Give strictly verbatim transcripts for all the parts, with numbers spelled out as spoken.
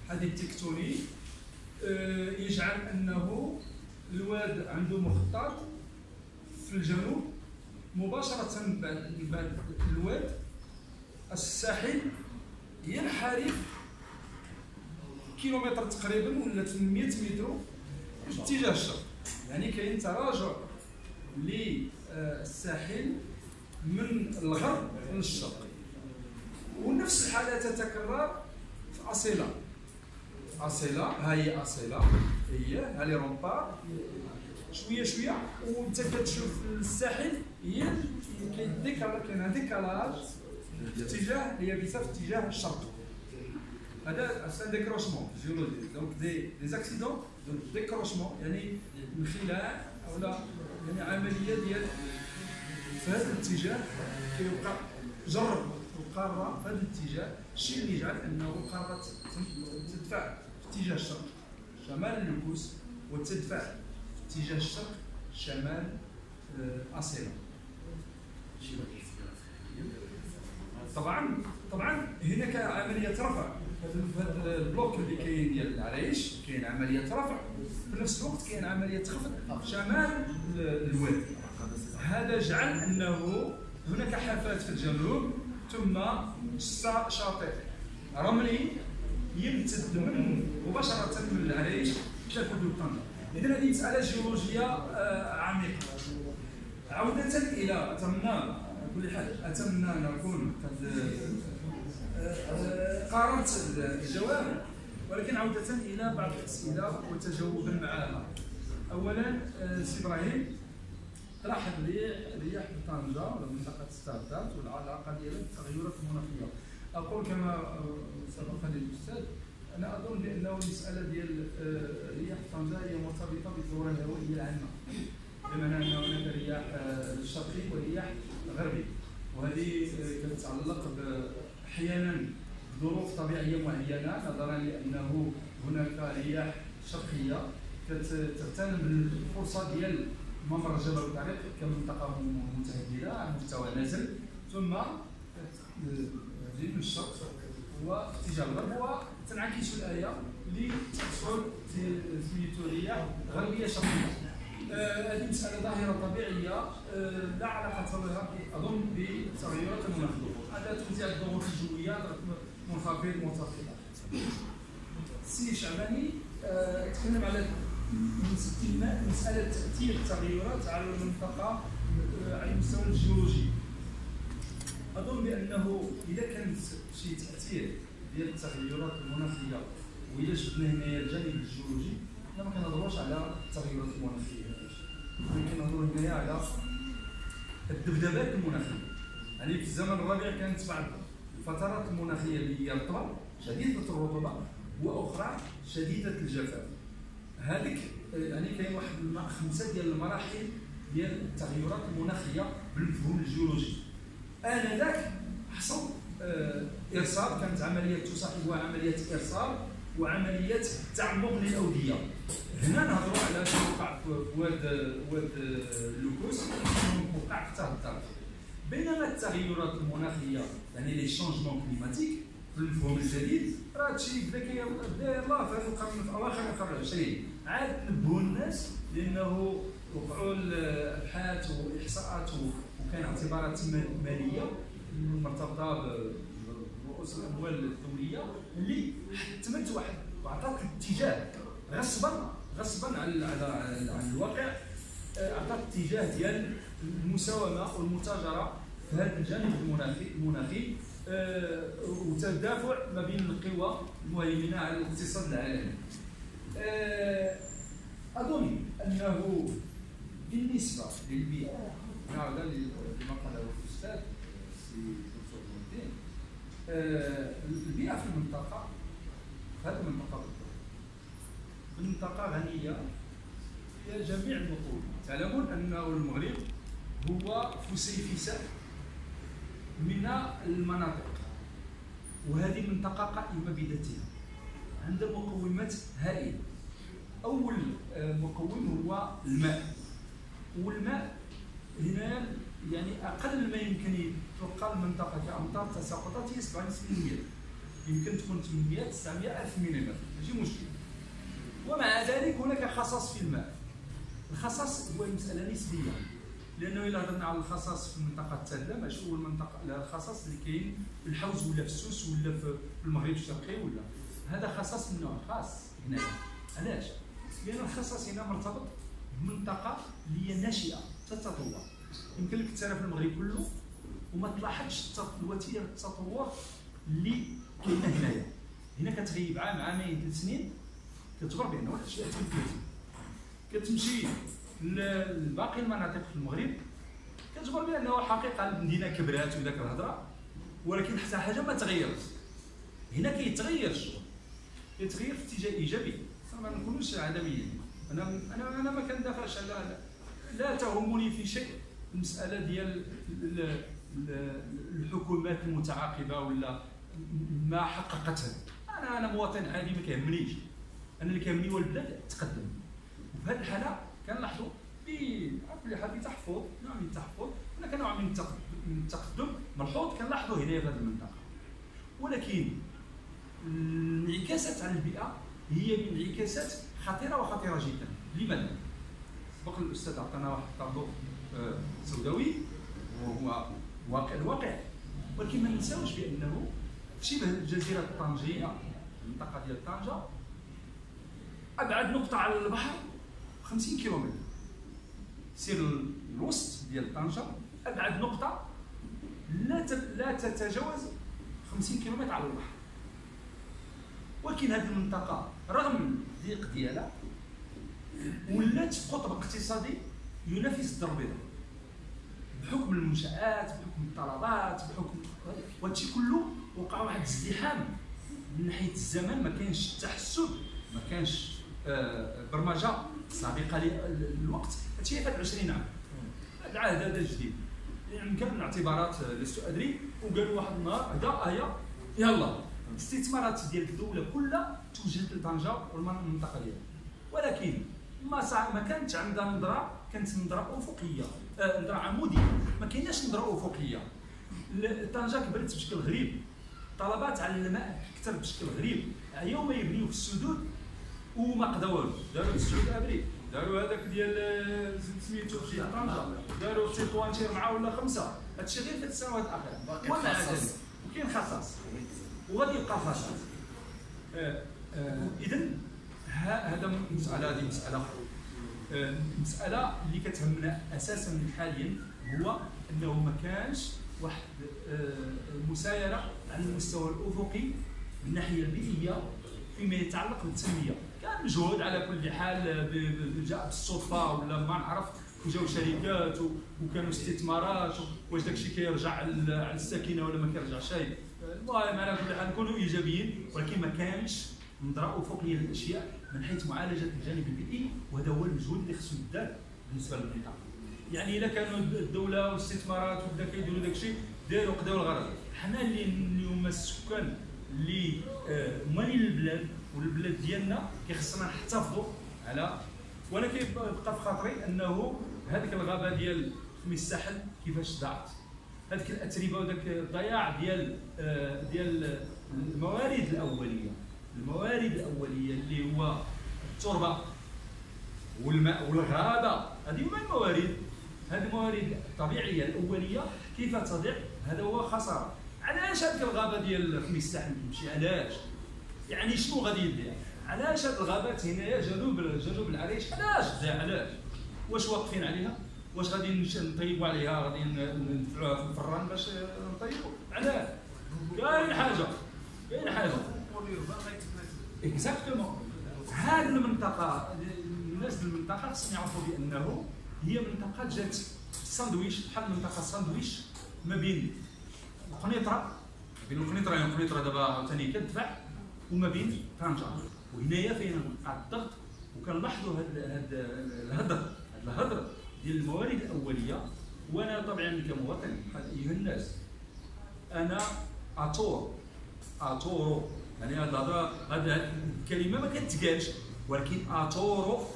هذه التكتوني يجعل انه الواد عنده مخطط في الجنوب مباشره من بعد الواد الساحل ينحرف كيلومتر تقريبا ولا ثمانمائة متر في اتجاه الشرق. يعني كاين تراجع للساحل من الغرب للشرق. ونفس الحاله تتكرر في اصيله. اصيله ها هي اصيله هي ها لي رومبار شويه شويه وانت كتشوف الساحل هي كيديكال كاين ديكالاج في اتجاه اليابسه في اتجاه الشرق. هذا سان ديكروشمون جيولوجي دونك دي دي زاكسيدون دو ديكروشمون يعني انخلاع ولا يعني عمليه ديال في هذا الاتجاه كيوقع جر القاره في هذا الاتجاه. الشيء اللي يجعل انه القاره تدفع في اتجاه الشرق شمال اللوكوس وتدفع في اتجاه الشرق شمال اصيله. طبعا طبعا هناك عمليه رفع في هذا البلوك اللي كاين ديال العريش كاين عمليه رفع في نفس الوقت كاين عمليه خفض شمال الواد. هذا جعل انه هناك حافات في الجنوب ثم شاطئ رملي يمتد من مباشره من العريش حتى حدود طنجة. اذا هذه مساله جيولوجيه عميقه. عوده الى اتمنى بكل حال اتمنى ان اكون قد قارنت الجواب، ولكن عوده الى بعض الاسئله وتجاوبا معها. اولا سي ابراهيم طرح الريح رياح طنجة ولا منطقه السادات والعلاقه ديالها بالتغيرات المناخيه. اقول كما سبق لي الاستاذ انا اظن بانه المساله ديال رياح طنجة هي مرتبطه بالدوره الهوائيه العامه، بمعنى ان هناك رياح شرقي ورياح غربي، وهذه كتتعلق احيانا بظروف طبيعيه معينه نظرا لانه هناك رياح شرقيه كتغتنم الفرصه ديال ممر جبل الطريق كمنطقه متهدده على مستوى نازل، ثم تجي من الشرق واتجاه الغرب وتنعكس الايه لتحصل سميتو رياح غربيه شرقيه. هذه مساله ظاهره طبيعيه آه لا علاقه لها اظن بالتغيرات المناخيه. هذا توزيع الضغوط الجويه منخفض مرتفعه. السي شعباني آه تكلم على مساله تاثير التغيرات على المنطقه آه على المستوى الجيولوجي. اظن بانه اذا كان شي تاثير ديال التغيرات المناخيه واذا شفنا هنايا الجانب الجيولوجي حنا ما كنهضروش على التغيرات المناخيه، ولكن كنهضروا هنايا على الذبذبات المناخيه. يعني في الزمن الربيع كانت بعض الفترات المناخيه اللي هي رطبه شديده الرطوبه واخرى شديده الجفاف. هذيك يعني كاين واحد خمسه ديال المراحل ديال التغيرات المناخيه بالمفهوم الجيولوجي. انذاك حصل آه ارسال، كانت عمليه تصاحبها عمليه ارسال وعمليه تعمق للاوديه. هنا نهضروا على شنو وقع في واد واد اللوكوس وقع في الطرف. بينما التغيرات المناخيه يعني لي شونجمون كليماتيك في المفهوم الجديد راه هادشي بدا بدا يلاه في القرن في اواخر القرن العشرين عاد نبهوا الناس لانه وقعوا الابحاث واحصاءات وكان اعتبارات ماليه مرتبطه برؤوس الاموال الدوليه اللي حتمت واحد وعطات الاتجاه غصبا غصبا على على الواقع، عطات اتجاه ديال المساومه والمتاجره في هذا الجانب المناخي المناخي أه وتدافع ما بين القوى المهيمنه على الاقتصاد العالمي. أه اظن انه بالنسبه للبيئه هذا لما قاله الاستاذ سي دكتور الدين، أه البيئه في المنطقه في هذه المنطقه منطقه غنيه فيها جميع النقود. تعلمون انه المغرب هو فسيفساء من المناطق، وهذه منطقه قائمه بذاتها عندها مقومات هائله. اول مقوم هو الماء، والماء هنا يعني اقل ما يمكن يتوقع المنطقه كامطار تساقطات هي سبعة وتسعين بالمئة. يمكن تكون ثمانمائة تسعمائة ألف ملم، ماشي مشكل. ومع ذلك هناك خصاص في الماء. الخصاص هو مسألة نسبية، لأنه إلا هضرنا على الخصاص في المنطقة الثالثة ماشي هو المنطقة الخصاص اللي كاين في الحوز ولا في السوس ولا في المغرب الشرقي ولا هذا خصاص من نوع خاص هنايا. علاش؟ لأن الخصاص هنا مرتبط بمنطقة اللي هي ناشئة تتطور. يمكن لك ترى في المغرب كله وما تلاحظش الوتيره التطور اللي كاينه هنايا. هنا كتغيب عام عامين ثلاث سنين كتعتبر بان واحد الشيء تبدل. كتمشي لباقي المناطق في المغرب كتعتبر بانه حقيقه المدينه كبرات وذاك الهضره، ولكن حتى حاجه ما تغيرت. هنا كيتغير الشغل، كيتغير في اتجاه ايجابي، ما نكونوش عدويين. انا انا انا ما كندافعش على، لا تهمني في شيء المساله ديال الحكومات المتعاقبه ولا ما حققتها. انا انا مواطن عادي ما كيهمنيش، انا اللي كيهمني هو البلاد تقدم. وفي هذه الحاله كنلاحظوا بكل حال بتحفظ نوع من التحفظ، هناك نوع من التقدم ملحوظ كنلاحظوا هنا في هذه المنطقه. ولكن الانعكاسات على البيئه هي من انعكاسات خطيره وخطيره جدا. لماذا؟ سبق الاستاذ عطانا واحد الطابلو سوداوي وهو واقع الواقع، ولكن ما ننساوش بانه في شبه الجزيره الطنجيه، المنطقه ديال طنجه، ابعد نقطه على البحر خمسين كيلومتر. سير الوسط ديال طنجه ابعد نقطه لا لا تتجاوز خمسين كيلومتر على البحر. ولكن هذه المنطقه رغم الضيق ديالها ولات في قطب اقتصادي ينافس الدار البيضاء بحكم المنشآت، بحكم الطلبات، بحكم وهادشي كله وقع واحد الازدحام من ناحيه الزمن. ما كاينش تحسب، ما كاينش آه برمجه سابقه للوقت. هادشي فات عشرين عام. هذا العهد هذا جديد، يعني كان من اعتبارات لست ادري، وقالوا واحد النهار هذا هيا يلا الاستثمارات ديال الدوله كلها توجهت لطنجه والمنطقه ديالها. ولكن ما صع... ما كانتش عندها نظره، كانت نظره افقيه، آه نظره عموديه، ما كايناش نظره افقيه. طنجه كبرت بشكل غريب، طلبات على الماء كثر بشكل غريب. يوم يبنيو في السدود وما قداو والو، داروا السدود ابري، داروا هذاك ديال سميتو في طنجه، داروا تطوان شي اربعه ولا خمسه. هادشي غير في السنوات الاخيره. ومع ذلك وكاين خصاص وغادي يبقى خصاص. آه آه اذا هذا مساله، هذه مساله المساله اللي كتهمنا اساسا حاليا هو انه ما كانش واحد المسايره على المستوى الافقي من الناحيه البيئيه فيما يتعلق بالتنميه. كان مجهود على كل حال، جاء بالصدفه ولا ما نعرف، وجاو شركات وكانوا استثمارات، واش داك الشيء كيرجع على الساكنه ولا ما كيرجعش شيء. المهم على كل حال نكونوا ايجابيين، ولكن ما كانش نظره افقيه للاشياء من حيث معالجه الجانب البيئي، وهذا هو المجهود اللي خصو يدار بالنسبه للمنطقه. يعني الا كانوا الدوله والاستثمارات وبدا كيديروا داك الشيء داروا قداو الغرض. حنا اللي اليوم السكان اللي موالين البلاد والبلاد ديالنا كيخصنا نحتفظوا على. وانا كيبقى في خاطري انه هذيك الغابه ديال خميس الساحل كيفاش ضاعت، هذيك الاتربه وذاك الضياع ديال ديال الموارد الاوليه، الموارد الاوليه اللي هو التربه والماء والغابه، هذه هما الموارد. هذه الموارد الطبيعيه الاوليه كيف تضيع؟ هذا هو خساره. علاش هذيك الغابه ديال خميس الساحل تمشي؟ علاش؟ يعني شنو غادي يدير؟ علاش هاد الغابات هنايا جنوب جنوب العريش علاش تضيع؟ علاش؟ واش واقفين عليها؟ واش غادي نطيبوا عليها؟ غادي ندفعوها في الفران باش نطيبوا؟ علاش؟ كاين حاجه، كاين حاجه اكزاكتومون. هذه المنطقه الناس ديال المنطقه خصهم يعرفوا بانه هي منطقه جات ساندويش، بحال منطقه ساندويش ما بين القنيطره، بين القنيطره يعني القنيطره دابا ثاني كتدفع، وما بين طنجه. وهنايا فين وقع الضغط، وكنلاحظوا هذا هذا الهدر، هذا الهدر ديال الموارد الاوليه. وانا طبعا كمواطن بحال ايها الناس انا اطور اطور يعني هذا الهضره، هذه الكلمه ما كتقالش، ولكن اطور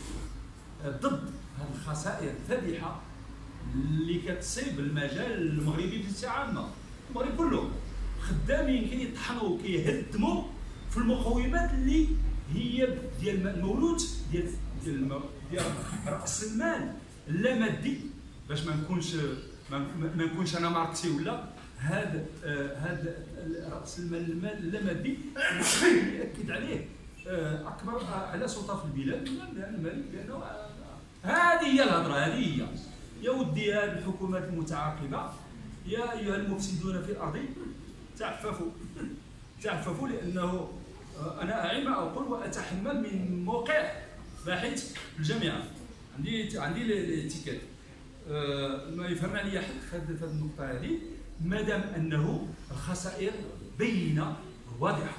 ضد هذه الخسائر الفادحه اللي كتصيب المجال المغربي بصفه عامه، المغرب كله. خدامين كيطحنوا كيهدموا في المقومات اللي هي ديال المولود ديال ديال ديال راس المال اللامادي، باش ما نكونش ما نكونش انا ماركسي ولا هذا هذا راس المال المال اللامادي ياكد عليه اكبر على سلطه في البلاد الملك، لانه هذه هي الهضره، هذه هي يا ودي. هذه الحكومات المتعاقبه يا ايها المفسدون في الارض تعففوا تعففوا، لانه انا اعي ما اقول واتحمل من موقع باحث في الجامعه، عندي عندي الاتيكيت ما يفهم عليا حد في هذه النقطه هذه، ما دام انه الخسائر بينه واضحه،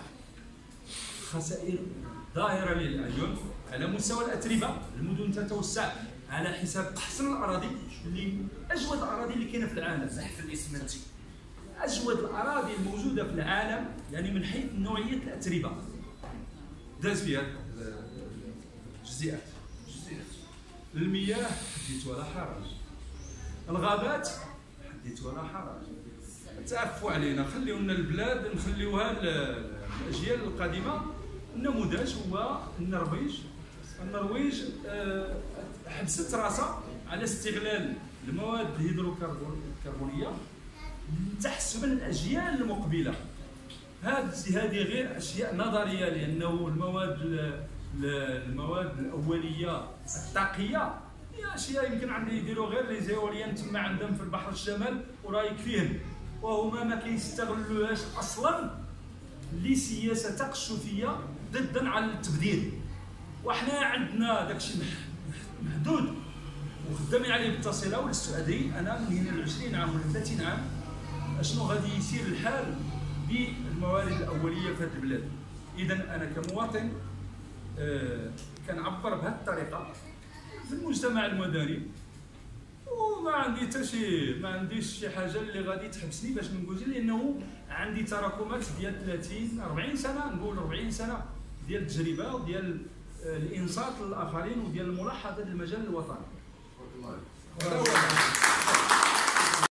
خسائر ظاهره للاعين على مستوى الاتربه، المدن تتوسع على حساب احسن الاراضي اللي اجود الاراضي اللي كاينه في العالم، الزحف الاسمنتي اجود الاراضي الموجوده في العالم، يعني من حيث نوعيه الاتربه داز فيها الجزيئات. المياه حديث ولا حرج، الغابات حديث ولا حرج. تعفوا علينا، خليو لنا البلاد نخليوها الاجيال القادمه. النموذج هو النرويج. النرويج حبست راسها على استغلال المواد الهيدروكربونيه لتحسن الاجيال المقبله. هذه غير اشياء نظريه، لانه المواد المواد الاوليه الطاقيه هي اشياء يمكن عندهم يديروا غير لي زيوليان تما عندهم في البحر الشمال وراه يكفيهم، وهما ما كيستغلوهاش اصلا لسياسه تقشفيه ضدا على التبذير. وحنا عندنا داكشي محدود وخدامين عليه بالتصيله. ولست ادري انا من هنا ل عشرين عام ولا ثلاثين عام اشنو غادي يسير الحال بالموارد الاوليه في هذه البلاد. اذا انا كمواطن آه كنعبر بهذه الطريقه في المجتمع المدني، وما عندي حتى شي ما عنديش شي حاجه اللي غادي تحبسني باش ما نقولش، لانه عندي تراكمات ديال ثلاثين أربعين سنه، نقول أربعين سنه ديال التجربه وديال الانصات للاخرين وديال الملاحظه للمجال الوطني.